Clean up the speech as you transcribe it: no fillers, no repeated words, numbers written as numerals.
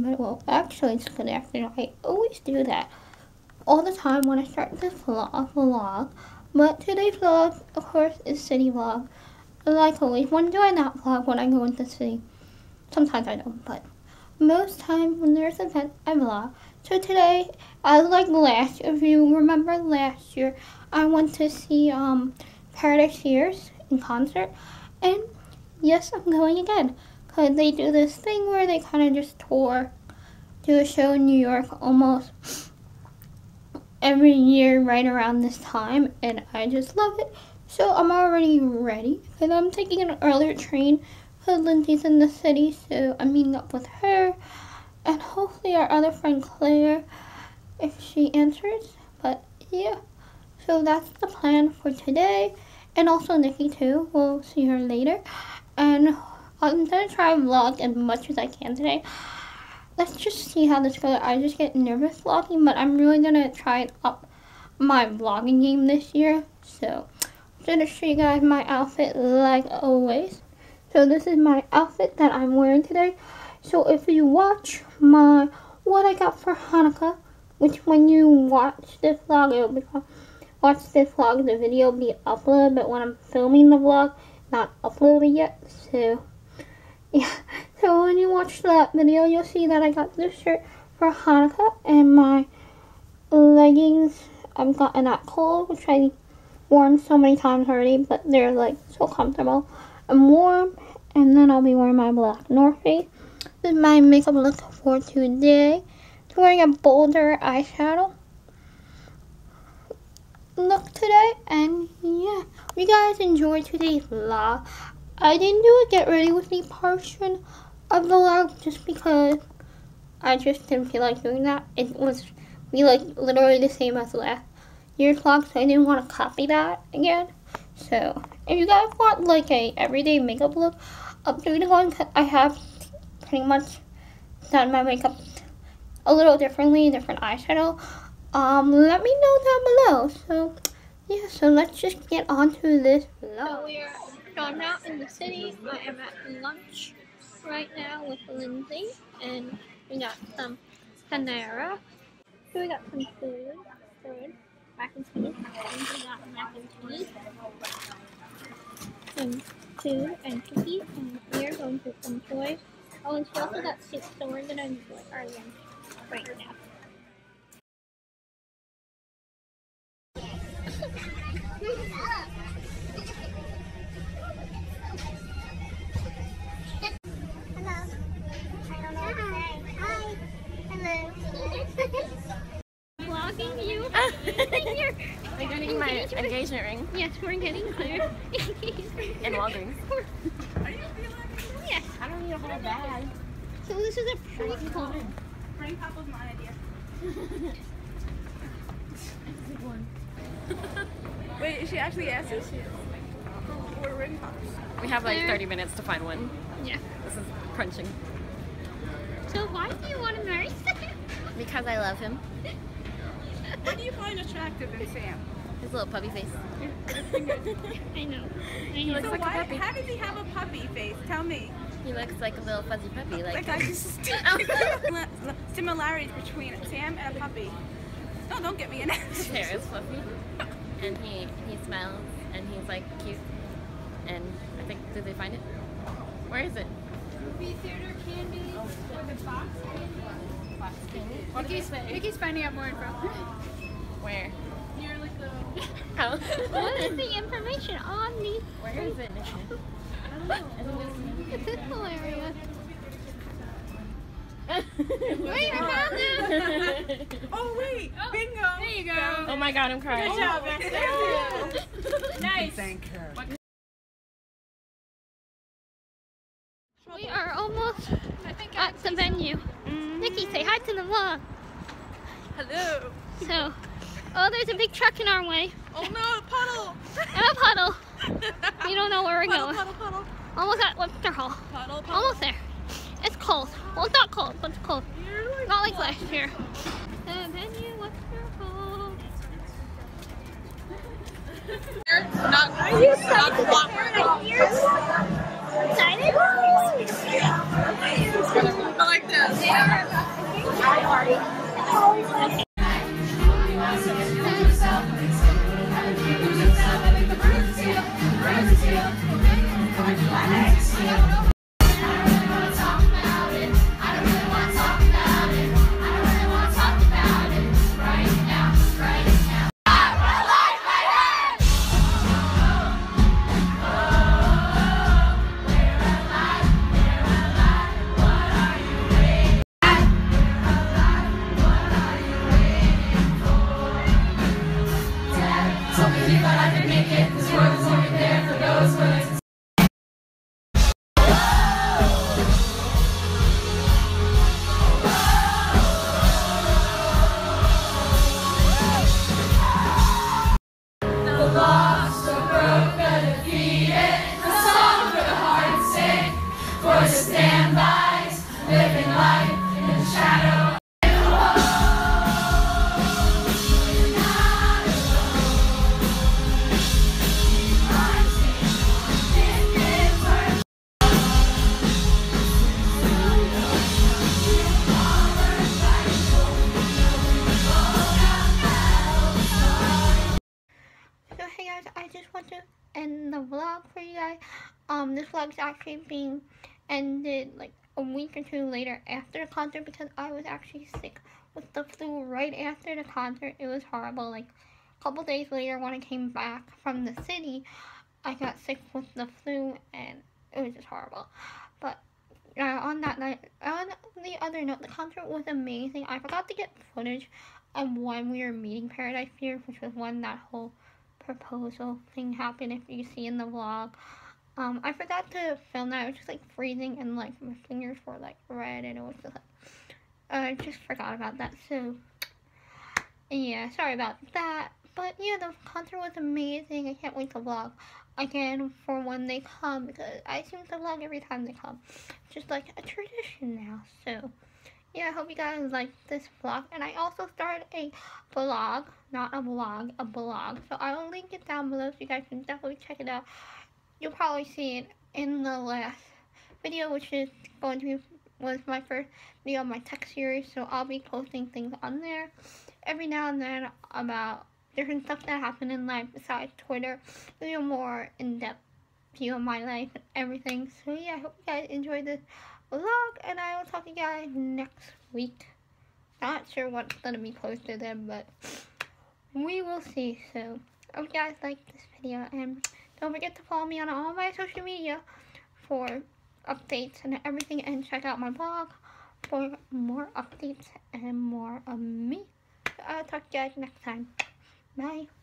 well, actually it's good afternoon. I always do that all the time when I start this vlog. But today's vlog, of course, is city vlog. Like always, when doing that vlog when I go into the city, sometimes I don't, but most time when there's an event, I vlog. So today, like last, if you remember last year, I went to see Paradise Tears in concert, and yes, I'm going again, because they do this thing where they kind of just do a show in New York almost every year right around this time, and I just love it. So I'm already ready, because I'm taking an earlier train, because Lindsay's in the city, so I'm meeting up with her, and hopefully our other friend Claire, if she answers. But yeah, so that's the plan for today, and also Nikki too. We'll see her later, and I'm gonna try and vlog as much as I can today. Let's just see how this goes. I just get nervous vlogging, but I'm really gonna try and up my vlogging game this year. So I'm gonna show you guys my outfit like always. So this is my outfit that I'm wearing today. So if you watch what I got for Hanukkah, which when you watch this vlog, it'll be the video will be uploaded, but when I'm filming the vlog, not uploaded yet. So yeah, so when you watch that video, you'll see that I got this shirt for Hanukkah, and my leggings I've gotten at Kohl's, which I've worn so many times already, but they're like so comfortable and warm. And then I'll be wearing my black North Face. This is my makeup look for today. I'm wearing a bolder eyeshadow look today, and yeah, you guys enjoy today's vlog. I didn't do a get ready with me portion of the vlog just because I just didn't feel like doing that. It was like literally the same as last year's vlog, so I didn't want to copy that again. So if you guys want like a everyday makeup look updated one, I have pretty much done my makeup a little differently, different eyeshadow. Let me know down below. So yeah, so let's just get on to this vlog. So I'm out in the city. I am at lunch right now with Lindsay, and we got some Panera. So we got some food, mac and cheese. We got mac and cheese, some food and cookies, and we are going to some toys. Oh, and she also got soup, so we're gonna enjoy our lunch right now. Vlogging you. We're getting my engagement ring. Yes, we're getting clear. In Walgreens. Yes. I don't need a whole bag. So this is a pretty cool. Frank Pop was my idea. Wait, is she actually asked us? We're ring pops. We have like 30 minutes to find one. Yeah. This is crunching. So why do you want to marry Sam? Because I love him. What do you find attractive in Sam? His little puppy face. I know. He looks So like a puppy. how does he have a puppy face? Tell me. He looks like a little fuzzy puppy. Like I just similarities between Sam and a puppy. No, don't get me in it. his hair is fluffy. And he smiles and he's like cute. And I think, did they find it? Where is it? Movie theater candy or the box candy. Box candy. Vicky's finding out more info. Where? Near like the. How? What is the information on me? Where is it, Nikki? This is hilarious. Wait, I found it! Oh wait, bingo. There you go. Oh my god, I'm crying. Good job, Max. Nice. Thank her. We are almost at the venue. Nikki, say hi to the vlog. Hello. So, oh, there's a big truck in our way. Oh no, puddle. And a puddle. We don't know where we're going. Puddle. Almost at Webster Hall. Puddle. Almost there. It's cold. Well, it's not cold, but it's cold. Not like last year. The venue, Webster Hall. Are you excited? Excited? I like this. So hey guys, I just want to end the vlog for you guys. This vlog is actually being ended like a week or two later after the concert because I was actually sick with the flu right after the concert. It was horrible. Like a couple days later when I came back from the city, I got sick with the flu and it was just horrible. But on that night, on the other note, the concert was amazing. I forgot to get footage of when we were meeting Paradise Fear, which was when that whole proposal thing happened, if you see in the vlog. I forgot to film that. It was just like freezing and like my fingers were like red and it was just like, I just forgot about that. So yeah, sorry about that. But yeah, the concert was amazing. I can't wait to vlog again for when they come because I seem to vlog every time they come. It's just like a tradition now. So yeah, I hope you guys like this vlog. And I also started a vlog, not a vlog, a blog. So I will link it down below so you guys can definitely check it out. You'll probably see it in the last video, which is going to be, was my first video of my tech series. So I'll be posting things on there every now and then about different stuff that happened in life besides Twitter. A more in-depth view of my life and everything. So yeah, I hope you guys enjoyed this vlog, and I will talk to you guys next week. Not sure what's gonna be posted then, but we will see. So I hope you guys like this video, and don't forget to follow me on all my social media for updates and everything, and check out my blog for more updates and more of me. So I'll talk to you guys next time. Bye.